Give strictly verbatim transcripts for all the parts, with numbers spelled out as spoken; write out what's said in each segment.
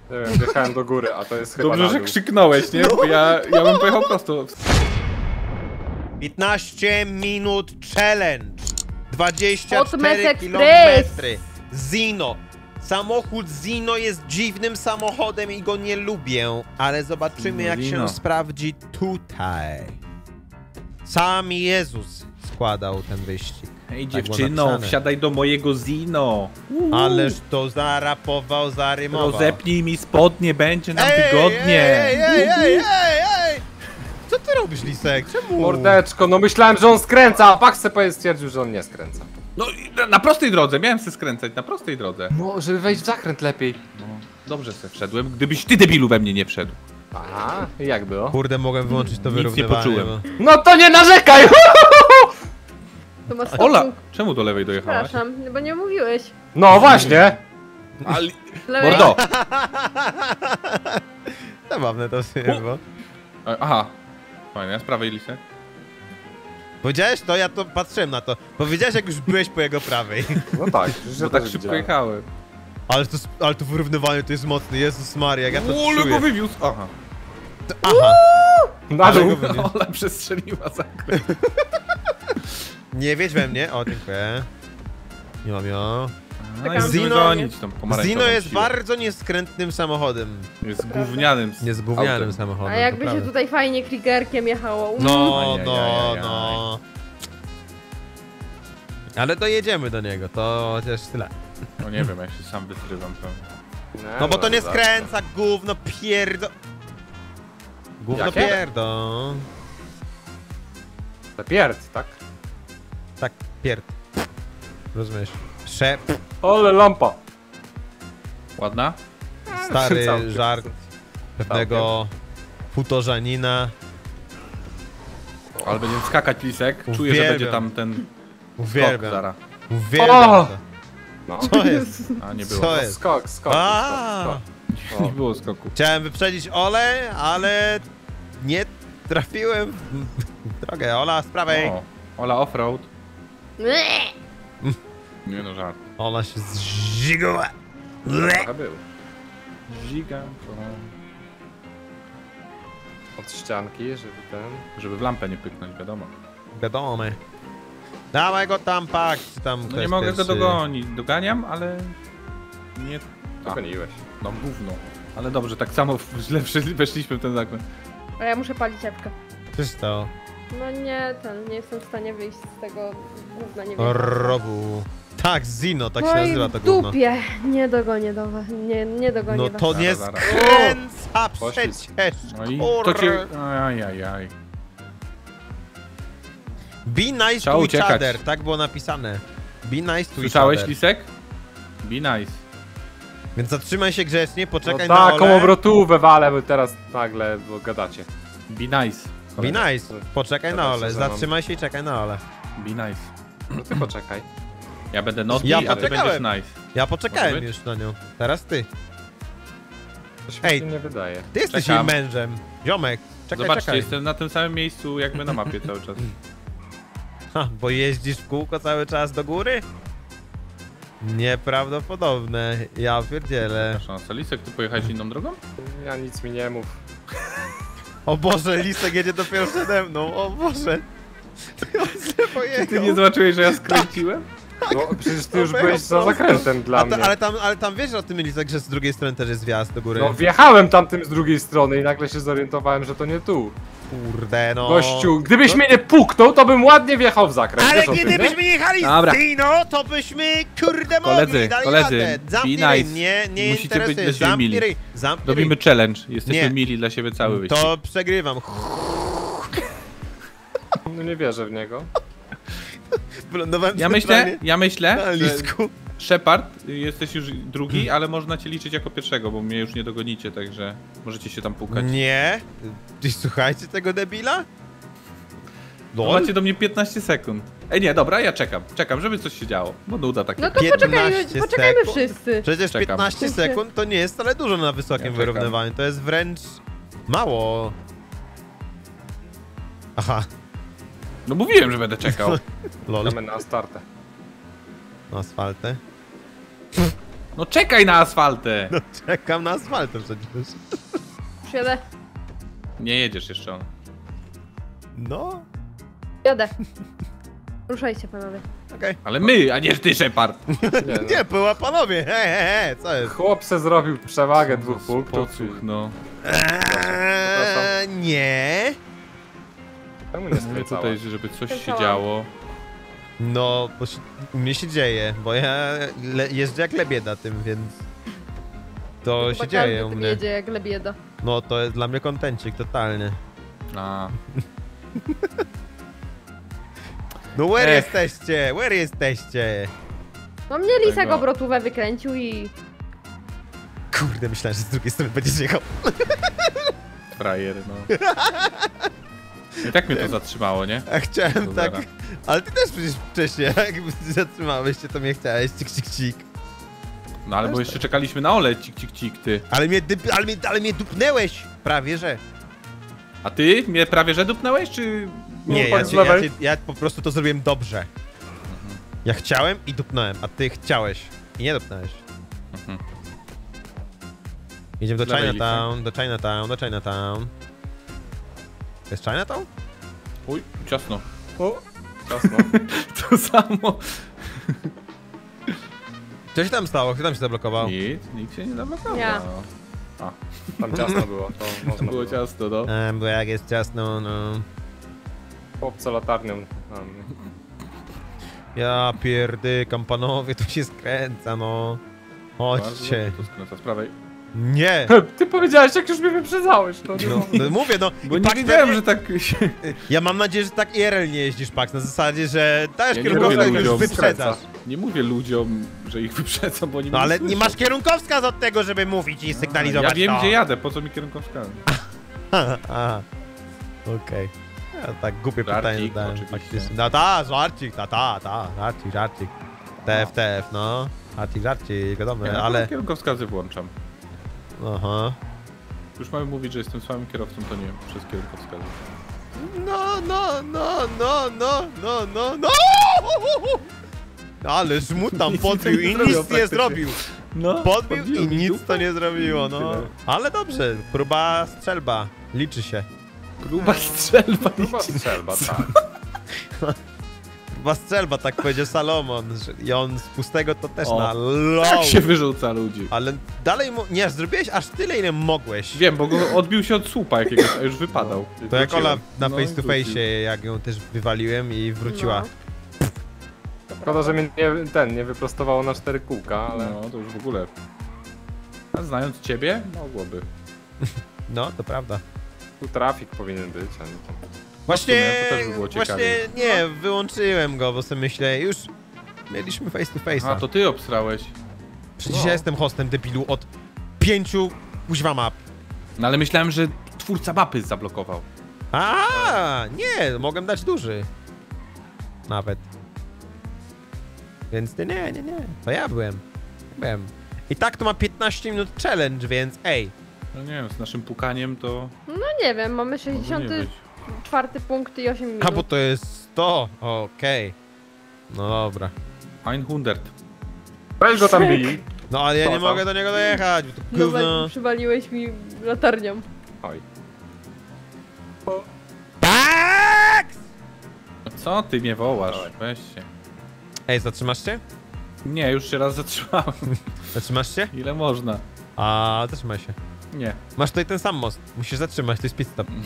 Nie wiem, wjechałem do góry, a to jest chyba Dobrze, na że dół. krzyknąłeś, nie? Bo ja, ja bym pojechał prosto. piętnaście minut challenge. dwadzieścia Hot Mess cztery Express. kilometry. Zino. Samochód Zino jest dziwnym samochodem i go nie lubię, ale zobaczymy Zino, jak Zino. się sprawdzi tutaj. Sam Jezus składał ten wyścig. Ej, Tak było dziewczyno, napisane. wsiadaj do mojego Zino. Ależ to zarapował, zarymował. Rozepnij mi spodnie, będzie nam Ej, wygodnie. Ej, ej, ej, ej, ej! Co ty robisz, Lisek? Czemu? Mordeczko, no myślałem, że on skręca, a Pak sobie stwierdził, że on nie skręca. No, i na prostej drodze, miałem się skręcać, na prostej drodze. No, żeby wejść w zakręt lepiej. No, dobrze se wszedłem, gdybyś ty debilu we mnie nie wszedł. Aha, i jak było? Kurde, mogłem wyłączyć to Nic nie wyrównywanie. poczułem. bo- No to nie narzekaj! To ma sto Ola, punktów. czemu do lewej dojechałaś? Przepraszam, no bo nie mówiłeś. No właśnie! Ale... Lewej. Mordo! Zabawne to sobie było. Aha. Fajnie, ja z prawej lisy. Powiedziałeś to? Ja to patrzyłem na to. Powiedziałeś jak już byłeś po jego prawej. No tak, przecież Bo ja tak też szybko widziałem. jechałem. Ale to, ale to wyrównywanie to jest mocne. Jezus Maria, jak ja to O, ale go czuję. wywiózł! Aha. Aha. Na dół. Ale go Ola przestrzeliła zakręt. Nie wiedź we mnie. O, dziękuję. Nie mam ją. No i Zino- gonić tą pomarańczową Zino jest siłę. bardzo nieskrętnym samochodem. Jest gównianym Jest gównianym autem. samochodem. A to jakby się prawda. tutaj fajnie klikerkiem jechało. Mm. No, Ajajajajaj. no, no. Ale dojedziemy do niego, to chociaż tyle. No nie wiem, ja się sam wytrywam pewnie. No bo to nie zawsze. skręca, gówno pierdo... Gówno Jakie? pierdo... To pierd, tak? Tak, pierd. Rozumiesz? Szep, Ole lampa! Ładna? stary Całkiem. żart pewnego futorzanina. Ale będziemy skakać lisek. Czuję, że Uwielbiam. będzie tam ten skok Uwielbiam, zara. uwielbiam O! to. No. Co jest? A nie było. Co No, jest? skok, skok, A! skok, skok. Nie było skoku. Chciałem wyprzedzić Ole, ale nie trafiłem w drogę. Ola, z prawej. O, Ola offroad. Ble. Nie no, żart. Ola się zżigła. Trochę był. Gigant. Od ścianki, żeby ten... Żeby w lampę nie pyknąć, wiadomo. Wiadomo. Dawaj go tam, pak, czy tam No kto nie jest mogę go pierwszy. dogonić. Doganiam, ale... Nie... A, Dogoniłeś. no gówno. Ale dobrze, tak samo źle wszedli- weszliśmy w ten zakręt. A ja muszę palić jabłka. Co się stało? No nie, ten, nie jestem w stanie wyjść z tego gówna, nie wiem. Rowu. Tak, Zino, tak się No i nazywa to w gówno. dupie. Nie dogonię do was, nie, nie dogonię No was. to nie Zaraz, zaraz. skręca Poszli. przecież, No i to kur... cię... Ajajaj. Be nice Trzeba to uciekać. each other, tak było napisane. Be nice to Słyszałeś, each other. lisek? Be nice. Więc zatrzymaj się grzecznie, No poczekaj na taką Olę. obrotówę walę, bo teraz nagle, bo gadacie. Be nice. Be nice, poczekaj na Teraz Olę, co za mam? zatrzymaj się i czekaj na Olę. Be nice. No ty poczekaj. Ja będę naughty, Ja a ty poczekałem. będziesz nice. Ja poczekałem Może być? już na nią, teraz ty. To się Ej. mi nie wydaje. Ty jesteś Czekam. jej mężem. Ziomek, czekaj, Zobaczcie, czekaj. jestem na tym samym miejscu jakby na mapie cały czas. Ha, bo jeździsz w kółko cały czas do góry? Nieprawdopodobne, ja pierdzielę. Masz szansę. Lisek, ty pojechałeś inną drogą? Ja nic mi nie mów. O Boże, Lisek jedzie dopiero przede mną, o Boże. Ty on źle pojechał. Ty nie zobaczyłeś, że ja skręciłem? No przecież ty już No, byłeś za prosto. zakrętem dla A mnie. ta, ale, tam, ale tam wiesz o tym, Lisek, że z drugiej strony też jest wjazd do góry. No wjechałem tamtym z drugiej strony i nagle się zorientowałem, że to nie tu. Kurde, no. Gościu, gdybyś no. mnie nie puknął, to bym ładnie wjechał w zakręt. Ale Wiesz o tym, nie? kiedybyśmy jechali Dobra. z Dino, to byśmy kurde mogli, Koledzy, dali koledzy, radę. Zamknij be ryj, nice. nie, nie Musicie być interesuje, dla siebie zamknij mili. ryj, zamknij Robimy ryj. challenge. Jesteśmy Nie. mili dla siebie cały wyścig. To przegrywam. No nie wierzę w niego. Wylądowałem Ja centralnie myślę, ja myślę, na że lisku. Shepard, jesteś już drugi, ale można cię liczyć jako pierwszego, bo mnie już nie dogonicie, także możecie się tam pukać. Nie. Ty słuchajcie tego debila? No, Lol. macie do mnie piętnaście sekund. Ej nie, dobra, ja czekam. Czekam, żeby coś się działo. Bo nuda taka. No to poczekajmy, piętnaście poczekajmy sekund. wszyscy. Przecież Czekam. piętnaście sekund to nie jest wcale dużo na wysokim Ja czekam. wyrównywaniu. To jest wręcz mało. Aha, No mówiłem, że będę czekał. lol. Czekamy na startę. Na asfaltę. No czekaj na asfaltę! No czekam na asfaltę przecież. Przyjadę. Nie jedziesz jeszcze on. No, Jadę. Ruszajcie, panowie. okej. Ale my, a nie ty, Shepard! Nie, no. Nie, była panowie, he, he, he, co jest? Chłop se zrobił przewagę dwóch punktów. Pocuch, no. Eee, nie. Czemu nie Mówię skręcała? tutaj, żeby coś się Skręcałam. działo. No, bo się, u mnie się dzieje, bo ja le, jeżdżę jak lebieda tym, więc... To Chyba się dzieje każdy u tym mnie. jedzie jak lebieda. No, to jest dla mnie kontencik, totalny. A. No, where Ech. jesteście? Where jesteście? No mnie lisek Tego. obrotówę wykręcił i... Kurde, myślałem, że z drugiej strony będziesz jechał. Frajer, no. I tak mnie to zatrzymało, nie? A chciałem To tak... zaraz. Ale ty też przecież wcześniej, jak zatrzymałeś się, to mnie chciałeś, cik, cik, cik. No ale bo jeszcze czekaliśmy na Ole, cik, cik, cik, ty. Ale mnie, dyp, ale mnie, ale mnie dupnęłeś! Prawie, że. A ty mnie prawie że dupnąłeś, czy... Nie, pan ja, z cię, ja, lewej? cię, ja po prostu to zrobiłem dobrze. Ja chciałem i dupnąłem, a ty chciałeś i nie dupnąłeś. Mhm. Jedziemy do Z lewej Chinatown, do Chinatown, do Chinatown. To jest Chinatown? Uj, ciasno. O, ciasno. To samo. Co się tam stało? Kto tam się zablokował? Nic, nikt się nie zablokował. Ja. A, Tam ciasno było, to to można było było. ciasno, no. Um, bo jak jest ciasno, no... Chłopca latarnią. Um, Ja pierdykam, panowie, tu się skręca, no. Bardzo Chodźcie. dobrze, to skręca z prawej. Nie! Ty powiedziałeś, jak już mnie wyprzedzałeś, to nie No, mogę. no mówię, no. Bo i nie Pax wiedziałem, pewnie- że tak się... Ja mam nadzieję, że tak I R L nie jeździsz, Pax, na zasadzie, że dajesz Ja nie kierunkowskaz robię i już ludziom wyprzedzasz. Nie mówię ludziom, że ich wyprzedzam, bo oni No mnie ale słyszą. nie masz kierunkowskaz od tego, żeby mówić i Ja sygnalizować wiem, to. gdzie jadę, po co mi kierunkowskaz? Aha, okej. Ja tak głupie Żarcik, pytanie zadałem oczywiście. faktycznie. No ta, żarcik, ta, ta, ta, żarcik, żarcik. T F, T F, no. Żarcik, żarcik, wiadomo, Ja ale... kierunkowskazy włączam. Aha. Już mamy mówić, że jestem słabym kierowcą, to nie przez kierunkowskazy. No, no, no, no, no, no, no, no! Ależ mu tam Nic podbił nie i zrobił nic nie praktycznie. zrobił. No, Podbił i nic to nie zrobiło, no. Tyle. Ale dobrze, próba strzelba. Liczy się. Gruba strzelba. Chyba strzelba, tak. Próba strzelba, tak powiedział Salomon. Że I on z pustego to też O, na low. Tak się wyrzuca ludzi. Ale dalej mu... Nie, zrobiłeś aż tyle, ile mogłeś. Wiem, bo go odbił się od słupa jakiegoś, a już wypadał. To jak Wróciłem. Ola na No i face to wrócił. face, jak ją też wywaliłem i wróciła. No. Szkoda, że mnie nie, ten nie wyprostowało na cztery kółka, ale... No, to już w ogóle. A znając ciebie, mogłoby. No, to prawda. Tu trafik powinien być, a nie tam. Właśnie, to też by było właśnie ciekawie. nie, wyłączyłem go, bo sobie myślę, już mieliśmy face to A, face'a. to ty obsrałeś. Przecież No. ja jestem hostem debilu od pięciu kuźwa map. No ale myślałem, że twórca mapy zablokował. A, nie, mogłem dać duży. Nawet. Więc ty nie, nie, nie. To ja byłem. Byłem. I tak to ma piętnaście minut challenge, więc ej. No nie wiem, z naszym pukaniem to... No nie wiem, mamy może nie sześćdziesiąty być. czwarty punkt i osiem minut. A bo to jest sto. Okej. No dobra. hundert. Weź go tam bij. No ale ja Co nie tam? mogę do niego dojechać, bo to No gówno. we- przywaliłeś mi latarnią. Oj. Tak! No co ty mnie wołasz? Dawaj. Weź się. Ej, zatrzymasz się? Nie, już się raz zatrzymałem. Zatrzymasz się? Ile można? A, zatrzymaj się. Nie. Masz tutaj ten sam most. Musisz zatrzymać, to jest pit stop.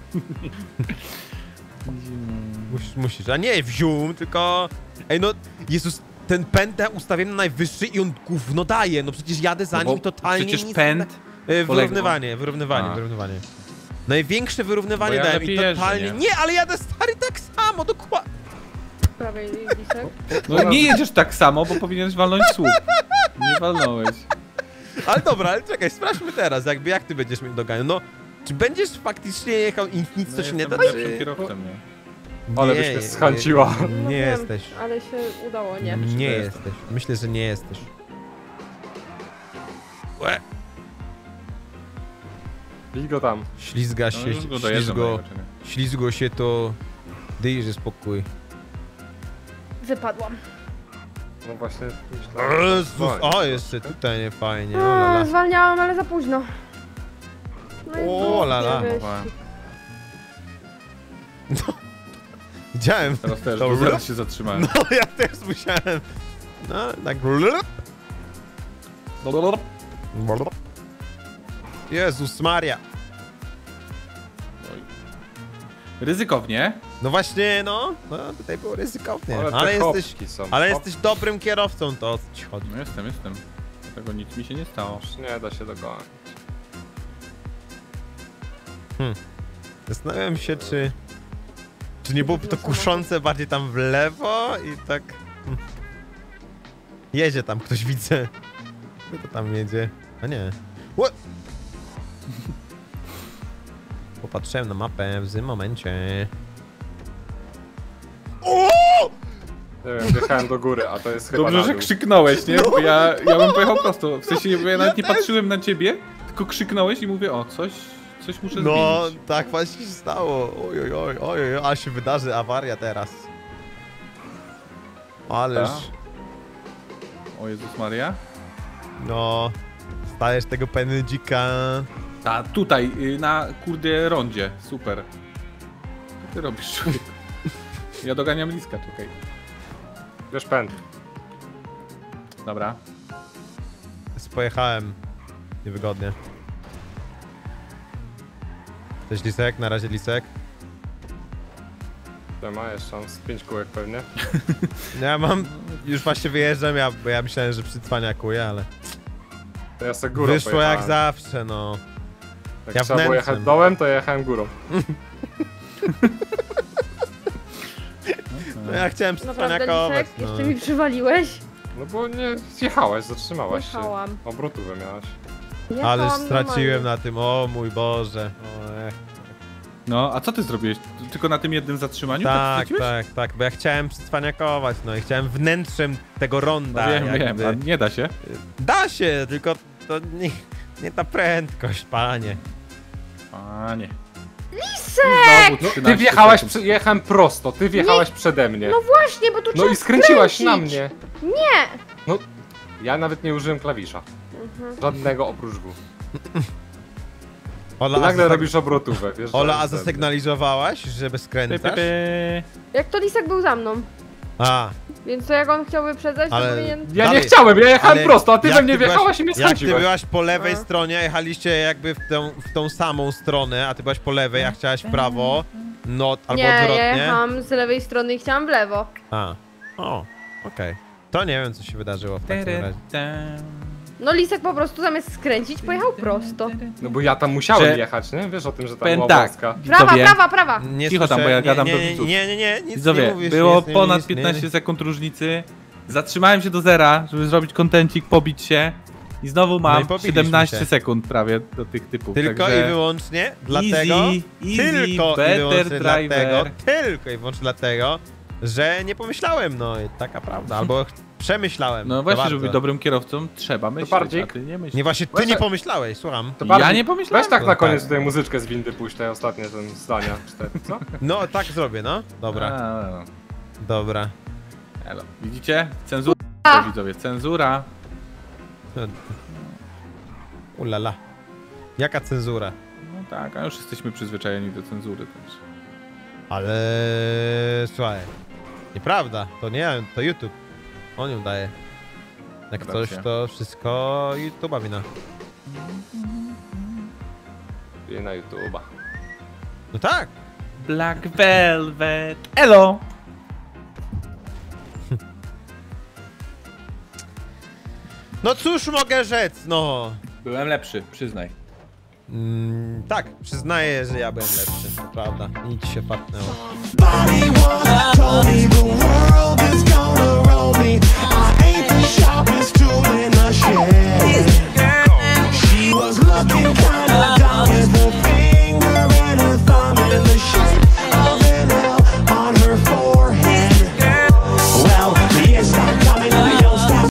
Musisz, musisz. A nie wzium, tylko... Ej no, Jezus, ten pęd ja ustawiłem na najwyższy i on gówno daje. No przecież jadę za No bo nim totalnie przecież nic pęd... nie... E, poległ- Wyrównywanie, wyrównywanie, A. wyrównywanie. Największe wyrównywanie Bo ja dałem i lepiej jeżdżę, totalnie... nie? Nie, ale jadę stary tak samo, dokładnie. Prawej lisek. No nie jedziesz tak samo, bo powinieneś walnąć słup. Nie walnąłeś. Ale dobra, ale czekaj, sprawdźmy teraz, jakby jak ty będziesz mnie doganiał. No, czy będziesz faktycznie jechał i nic No to się nie da? jestem Czy... lepszym kierowcą, nie? Ale byś mnie schęciła. Nie, No nie wiem, jesteś. Ale się udało, nie. Nie że jesteś. Myślę, że nie jesteś. Łe. Bij go tam. Ślizga No się, już go dojeżdżam ślizgo, najraczej. ślizgo się to... Dejże spokój. Wypadłam. No właśnie myślałem. Jezus, o, jeszcze tutaj nie fajnie. O, A, lala. zwalniałam, ale za późno. No i O, było lala. wyścig. Widziałem. Teraz też, To bo rup. zaraz się zatrzymałem. No, ja też musiałem. No, tak. Jezus Maria. Ryzykownie. No właśnie, no. No, tutaj było ryzykownie. Ale, Ale te jesteś, chopki są. ale Hop, jesteś dobrym kierowcą, to o co ci chodzi. No jestem, jestem. Dlatego nic mi się nie stało. już nie da się dogonić. Zastanawiam się, czy... Czy nie byłoby to kuszące bardziej tam w lewo i tak... Hmm. Jedzie tam ktoś, widzę. Kto to tam jedzie? A nie. Ło- Popatrzyłem na mapę w tym momencie. O! Nie wiem, wjechałem do góry, a to jest chyba Dobrze, na że dół. krzyknąłeś, nie? Bo ja, ja bym pojechał prosto. W sensie, bo ja nawet nie też. patrzyłem na ciebie, tylko krzyknąłeś i mówię, o, coś, coś muszę No, zmienić. tak właśnie się stało. Oj, oj, oj, oj, oj, a się wydarzy awaria teraz. Ależ, Ta. O Jezus Maria. no, stajesz tego pędzika. Ta, tutaj, y, na kurde rondzie. Super. Co ty robisz, człowieku? Ja doganiam Liska, czekaj. Wiesz pęd. Dobra. Pojechałem. Niewygodnie. Cześć Lisek, na razie Lisek. To ma jeszcze mam z pięć kółek pewnie. Ja mam, już właśnie wyjeżdżam, ja, bo ja myślałem, że przycwaniakuję, ale To ja sobie górą wyszło pojechałem. jak zawsze, no. Jak ja trzeba było wnętrzem. jechać dołem, to ja jechałem górą. No ja chciałem Naprawdę, przycwaniakować, Lisek? no. Jeszcze mi przywaliłeś? No bo nie zjechałaś, zatrzymałaś Jechałam. się. Obrotówę miałaś. Ależ Jechałam straciłem normalnie. na tym, o mój Boże. O, ech. No, a co ty zrobiłeś? Tylko na tym jednym zatrzymaniu? Tak, straciłeś? tak, tak, bo ja chciałem przycwaniakować, no i chciałem wnętrzem tego ronda No wiem, jakby. wiem, a nie da się. Da się, tylko to nie, nie ta prędkość, panie. A nie. Lisek! Znowu Ty wjechałaś, sekund. przy, jechałem prosto, ty wjechałaś przede mnie. No właśnie, bo tu No trzeba i skręciłaś skręcić. na mnie. Nie! Ja nawet nie użyłem klawisza. Mhm. Żadnego oprócz W. Ola, I a nagle zasygn- robisz obrotówę, wiesz? Ola, a że- zasygnalizowałaś, żeby Py, skręcasz? py, py. Jak to Lisek był za mną. A, Więc to jak on chciał wyprzedzać, Ale- to powinien... Ja Dalej. nie chciałem, ja jechałem ale prosto, a ty jak we mnie ty byłaś- wjechałaś i mnie jak ty skręciłeś. byłaś po lewej A. stronie, jechaliście jakby w tą, w tą samą stronę, a ty byłaś po lewej, a chciałaś w prawo, no albo nie, odwrotnie. ja jechałam z lewej strony i chciałam w lewo. A, o, okej. To nie wiem, co się wydarzyło w takim razie. No Lisek po prostu zamiast skręcić, pojechał prosto. No bo ja tam musiałem Że- jechać, nie? Wiesz o tym, że tam Powiem była tak. wąska. Prawa, Widzowie, prawa, prawa! Nie Cicho tam, słyszę, bo ja nie, gadam nie, do nie, widzów. nie, nie, nie, nic Widzowie, nie mówisz. było nic nie ponad mówisz, nie, piętnaście nie. sekund różnicy. Zatrzymałem się do zera, żeby zrobić kontencik, pobić się. I znowu No i mam pobiliśmy siedemnaście się. sekund prawie do tych typów. Tylko także... i wyłącznie dlatego, easy, tylko i better wyłącznie dlatego, driver. tylko i wyłącznie dlatego, że nie pomyślałem, no i taka prawda, albo ch- przemyślałem. No za właśnie, bardzo. żeby być dobrym kierowcą, trzeba myśleć, bardziej- a ty nie myślisz. Nie, właśnie ty Weź nie tak- pomyślałeś, słucham. To Ja bardziej- nie pomyślałem. Weź tak No na tak. koniec tutaj muzyczkę z windy puść, te ostatnie ten zdania, cztery, co? No tak zrobię, no. Dobra, A, dobra. elo. Widzicie? Cenzura, A. widzowie, cenzura. Ulala. Jaka cenzura? No tak, a już jesteśmy przyzwyczajeni do cenzury też. Ale słuchaj, nieprawda, to nie ja, to YouTube. On ją daje. Jak Racja. coś, to wszystko YouTube'a wina. I na YouTube'a. No tak. Black Velvet. Elo! No cóż mogę rzec, no. Byłem lepszy, przyznaj. Mm, tak, przyznaję, że ja byłem lepszy, to prawda. Nic się fatnęło. Body once told me the world is gonna roll me. I ain't the sharpest tool in the shed. She was looking kinda dumb.